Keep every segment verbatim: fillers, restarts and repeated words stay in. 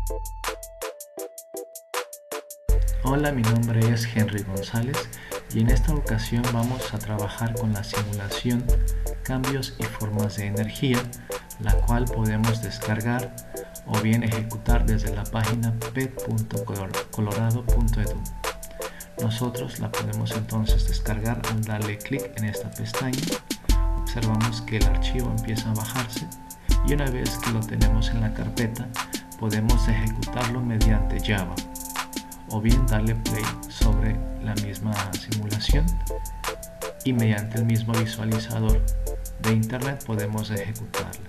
Hola, mi nombre es Henry González y en esta ocasión vamos a trabajar con la simulación Cambios y formas de energía, la cual podemos descargar o bien ejecutar desde la página p e t punto colorado punto e d u. Nosotros la podemos entonces descargar al darle clic en esta pestaña. Observamos que el archivo empieza a bajarse y una vez que lo tenemos en la carpeta podemos ejecutarlo mediante Java o bien darle play sobre la misma simulación y mediante el mismo visualizador de internet podemos ejecutarla.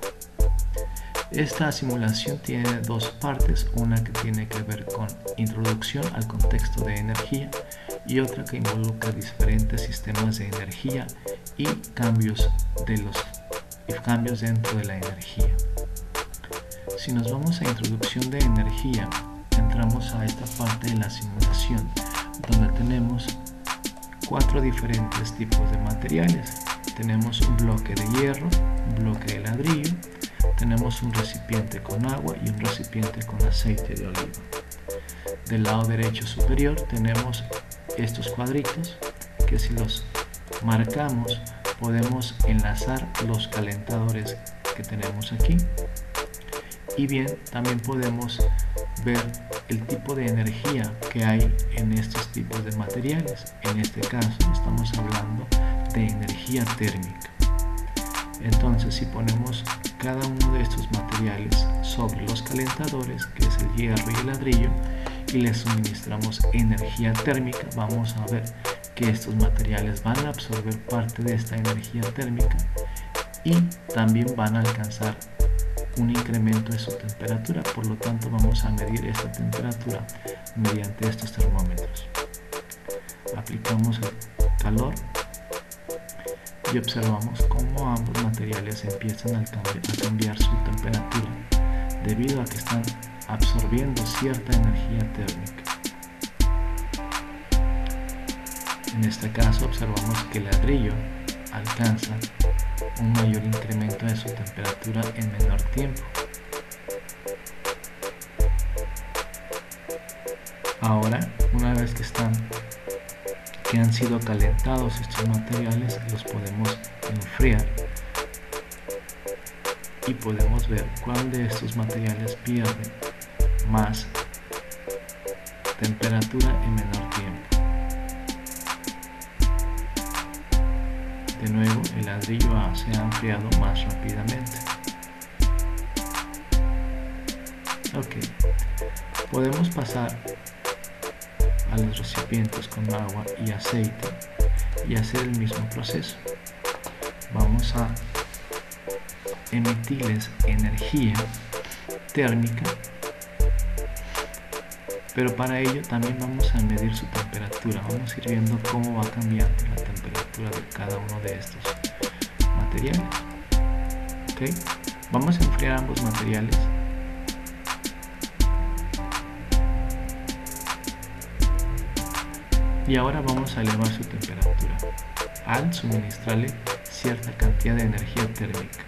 Esta simulación tiene dos partes, una que tiene que ver con introducción al contexto de energía y otra que involucra diferentes sistemas de energía y cambios, de los, y cambios dentro de la energía. Si nos vamos a introducción de energía, entramos a esta parte de la simulación donde tenemos cuatro diferentes tipos de materiales. Tenemos un bloque de hierro, un bloque de ladrillo, tenemos un recipiente con agua y un recipiente con aceite de oliva. Del lado derecho superior tenemos estos cuadritos que si los marcamos podemos enlazar los calentadores que tenemos aquí y bien también podemos ver el tipo de energía que hay en estos tipos de materiales. En este caso estamos hablando de energía térmica. Entonces si ponemos cada uno de estos materiales sobre los calentadores, que es el hierro y el ladrillo, y les suministramos energía térmica, vamos a ver que estos materiales van a absorber parte de esta energía térmica y también van a alcanzar un incremento de su temperatura. Por lo tanto vamos a medir esta temperatura mediante estos termómetros. Aplicamos el calor y observamos cómo ambos materiales empiezan a cambiar, a cambiar su temperatura debido a que están absorbiendo cierta energía térmica. En este caso observamos que el ladrillo alcanza un mayor incremento de su temperatura en menor tiempo. Ahora, una vez que están que han sido calentados estos materiales, los podemos enfriar y podemos ver cuál de estos materiales pierde más temperatura en menor tiempo. De nuevo, el ladrillo se ha enfriado más rápidamente. Ok, podemos pasar a los recipientes con agua y aceite y hacer el mismo proceso. Vamos a emitirles energía térmica, pero para ello también vamos a medir su temperatura. Vamos a ir viendo cómo va cambiando la temperatura de cada uno de estos materiales. Okay. Vamos a enfriar ambos materiales. Y ahora vamos a elevar su temperatura al suministrarle cierta cantidad de energía térmica.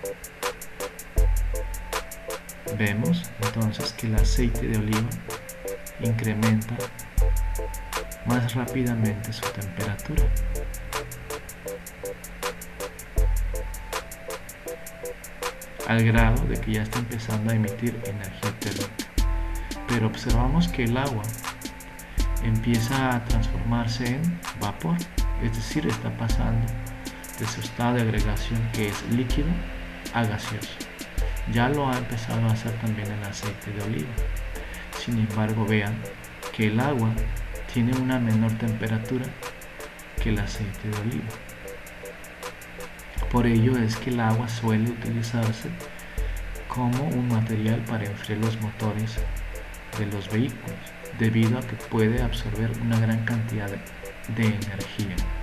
Vemos entonces que el aceite de oliva incrementa más rápidamente su temperatura. Al grado de que ya está empezando a emitir energía térmica. Pero observamos que el agua empieza a transformarse en vapor, es decir, está pasando de su estado de agregación, que es líquido, a gaseoso. Ya lo ha empezado a hacer también el aceite de oliva. Sin embargo, vean que el agua tiene una menor temperatura que el aceite de oliva. Por ello es que el agua suele utilizarse como un material para enfriar los motores de los vehículos, debido a que puede absorber una gran cantidad de, de energía.